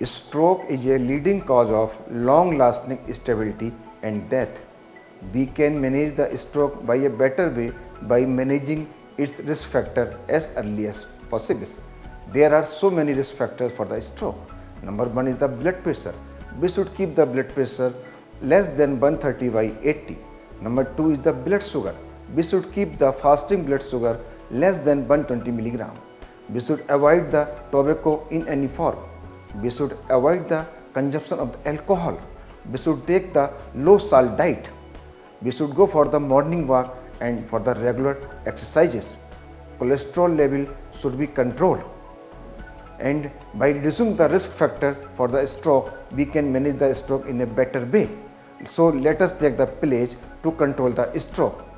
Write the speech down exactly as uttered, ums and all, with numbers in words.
Stroke is a leading cause of long-lasting instability and death. We can manage the stroke by a better way by managing its risk factor as early as possible. There are so many risk factors for the stroke. Number one is the blood pressure. We should keep the blood pressure less than one thirty by eighty. Number two is the blood sugar. We should keep the fasting blood sugar less than one hundred twenty milligram. We should avoid the tobacco in any form. We should avoid the consumption of the alcohol. We should take the low salt diet. We should go for the morning walk and for the regular exercises. Cholesterol level should be controlled. And by reducing the risk factors for the stroke, we can manage the stroke in a better way. So let us take the pledge to control the stroke.